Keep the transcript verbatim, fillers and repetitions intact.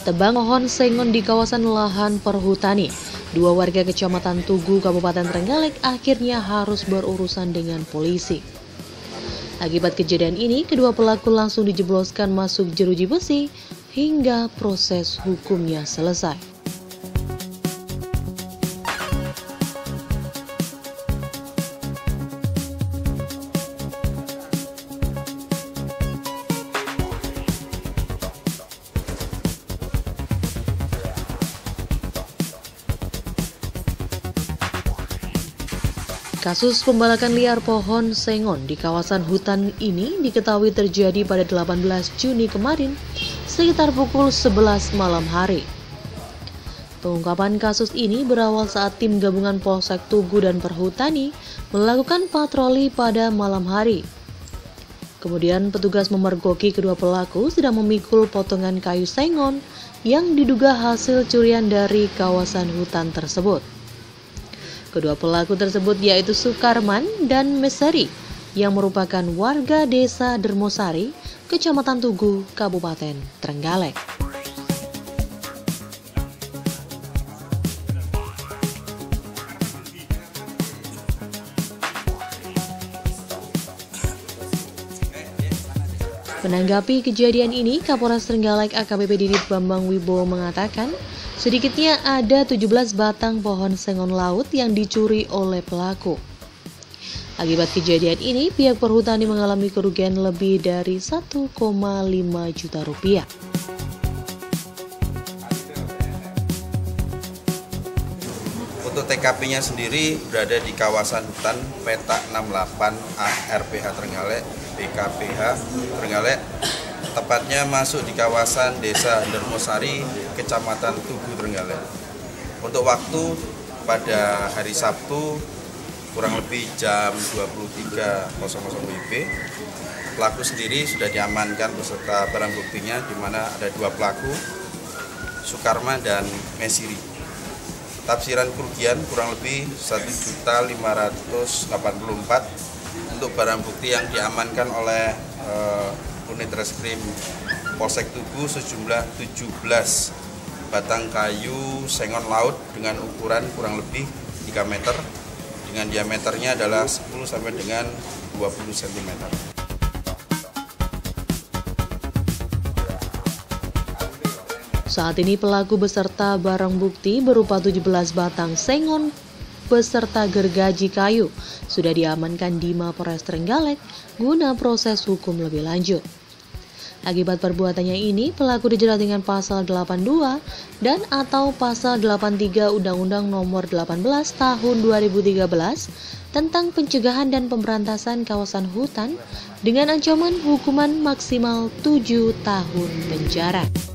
Tebang pohon sengon di kawasan lahan perhutani. Dua warga Kecamatan Tugu, Kabupaten Trenggalek akhirnya harus berurusan dengan polisi. Akibat kejadian ini, kedua pelaku langsung dijebloskan masuk jeruji besi hingga proses hukumnya selesai. Kasus pembalakan liar pohon sengon di kawasan hutan ini diketahui terjadi pada delapan belas Juni kemarin, sekitar pukul sebelas malam hari. Pengungkapan kasus ini berawal saat tim gabungan Polsek Tugu dan Perhutani melakukan patroli pada malam hari. Kemudian petugas memergoki kedua pelaku sedang memikul potongan kayu sengon yang diduga hasil curian dari kawasan hutan tersebut. Kedua pelaku tersebut yaitu Sukarman dan Mesari yang merupakan warga desa Dermosari, Kecamatan Tugu, Kabupaten Trenggalek. Menanggapi kejadian ini, Kapolres Trenggalek A K B P Didit Bambang Wibowo mengatakan, sedikitnya ada tujuh belas batang pohon sengon laut yang dicuri oleh pelaku. Akibat kejadian ini, pihak perhutani mengalami kerugian lebih dari satu koma lima juta rupiah. Untuk T K P-nya sendiri berada di kawasan hutan peta enam puluh delapan A R P H Trenggalek, B K P H Trenggalek, tepatnya masuk di kawasan Desa Dermosari, Kecamatan Tugu, Trenggalek. Untuk waktu pada hari Sabtu kurang lebih jam dua puluh tiga W I B, pelaku sendiri sudah diamankan beserta barang buktinya, di mana ada dua pelaku, Sukarman dan Mesiri. Tafsiran kerugian kurang lebih satu juta lima ratus delapan puluh empat untuk barang bukti yang diamankan oleh uh, unit reskrim Polsek Tugu sejumlah tujuh belas batang kayu sengon laut dengan ukuran kurang lebih tiga meter dengan diameternya adalah sepuluh sampai dengan dua puluh sentimeter. Saat ini pelaku beserta barang bukti berupa tujuh belas batang sengon beserta gergaji kayu sudah diamankan di Mapolres Trenggalek guna proses hukum lebih lanjut. Akibat perbuatannya ini, pelaku dijerat dengan pasal delapan puluh dua dan atau pasal delapan puluh tiga Undang-Undang Nomor delapan belas Tahun dua ribu tiga belas tentang pencegahan dan pemberantasan kawasan hutan dengan ancaman hukuman maksimal tujuh tahun penjara.